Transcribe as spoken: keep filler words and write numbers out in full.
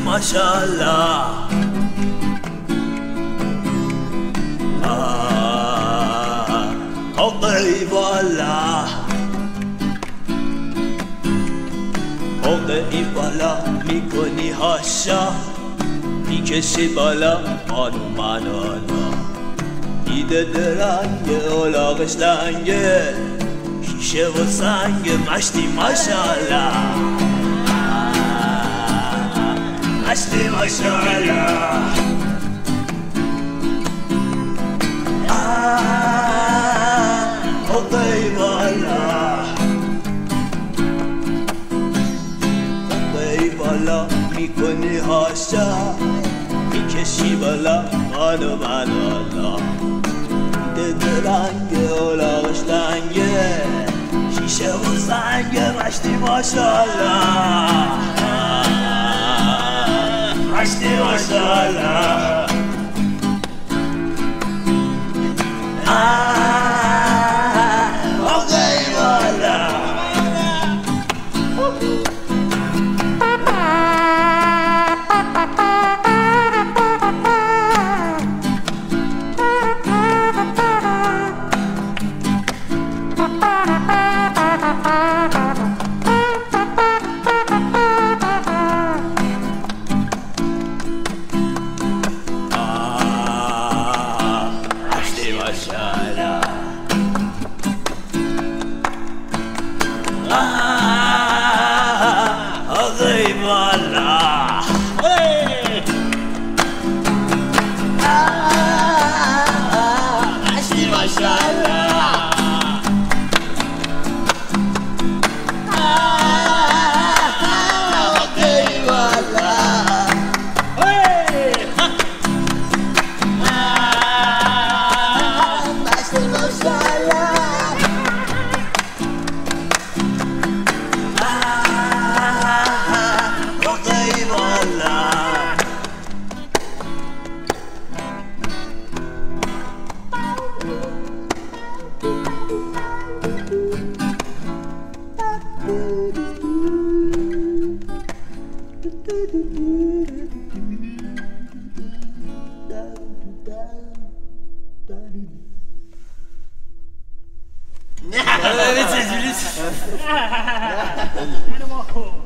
ماشاءالله حقی بالا حقی بالا میکنی هاشا میکشی بالا آنو منالا دیده درنگه اولاغش لنگه شیشه و سنگ مشتی ماشاءالله مشتی ماشاءالله حقی بالا حقی بالا میکنی هاشا میکشی بالا منو منالا دیده رنگ اولاغش لنگه شیشه و سنگ مشتی ماشاءالله مشتی ماشاءالله حقی بالا حقی بالا مشتی ماشاءالله حقی بالا مشتی ماشاءالله نه